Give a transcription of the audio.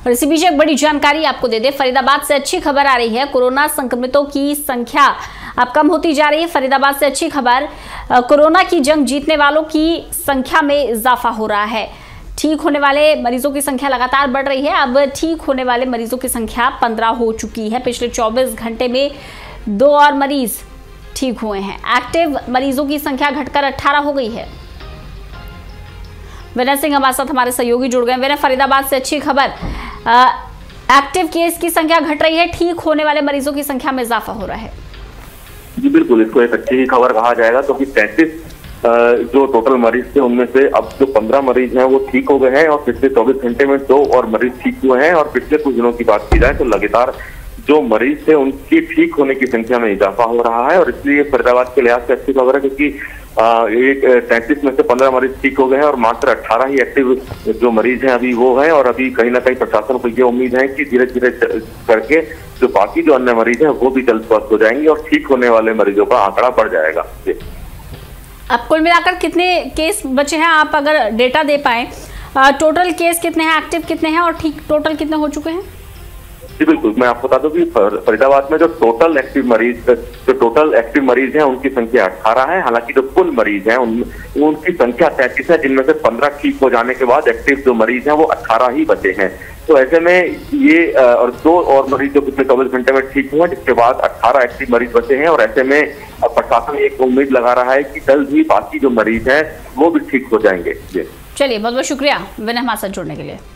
और इसी बीच एक बड़ी जानकारी आपको दे दे, फरीदाबाद से अच्छी खबर आ रही है। कोरोना संक्रमितों की संख्या अब कम होती जा रही है। फरीदाबाद से अच्छी खबर, कोरोना की जंग जीतने वालों की संख्या में इजाफा हो रहा है। ठीक होने वाले मरीजों की संख्या लगातार बढ़ रही है। अब ठीक होने वाले मरीजों की संख्या 15 हो चुकी है। पिछले 24 घंटे में 2 और मरीज ठीक हुए हैं। एक्टिव मरीजों की संख्या घटकर 18 हो गई है। विनय सिंह हमारे साथ हमारे सहयोगी जुड़ गए। विनय, फरीदाबाद से अच्छी खबर, एक्टिव केस की संख्या घट रही है, ठीक होने वाले मरीजों की संख्या में इजाफा हो रहा है। जी बिल्कुल, इसको एक अच्छी ही खबर कहा जाएगा क्योंकि 33 जो टोटल मरीज थे उनमें से अब जो 15 मरीज हैं वो ठीक हो गए हैं और पिछले 24 घंटे में 2 और मरीज ठीक हुए हैं। और पिछले कुछ दिनों की बात की जाए तो लगातार जो मरीज थे उनकी ठीक होने की संख्या में इजाफा हो रहा है। और इसलिए फरीदाबाद के लिहाज से अच्छी खबर है क्योंकि 33 में से 15 मरीज ठीक हो गए हैं और मात्र 18 ही एक्टिव जो मरीज हैं अभी वो है। और अभी कहीं ना कहीं प्रशासन को ये उम्मीद है कि धीरे धीरे करके जो बाकी जो अन्य मरीज हैं वो भी जल्द स्वस्थ हो जाएंगे और ठीक होने वाले मरीजों का आंकड़ा बढ़ जाएगा। अब कुल मिलाकर कितने केस बचे हैं, आप अगर डेटा दे पाए, टोटल केस कितने हैं, एक्टिव कितने हैं और ठीक टोटल कितने हो चुके हैं? जी बिल्कुल, मैं आपको बता दूं कि फरीदाबाद में जो टोटल एक्टिव मरीज हैं उनकी संख्या 18 है। हालांकि जो कुल मरीज हैं उनकी संख्या 33 है, जिनमें से 15 ठीक हो जाने के बाद एक्टिव जो मरीज हैं वो 18 ही बचे हैं। तो ऐसे में ये और 2 और मरीज जो पिछले 24 घंटे में ठीक हुए, जिसके बाद 18 एक्टिव मरीज बचे हैं। और ऐसे में प्रशासन एक उम्मीद लगा रहा है कि जल्द ही बाकी जो मरीज हैं वो भी ठीक हो जाएंगे। चलिए, बहुत बहुत शुक्रिया विनय हमारे साथ जुड़ने के लिए।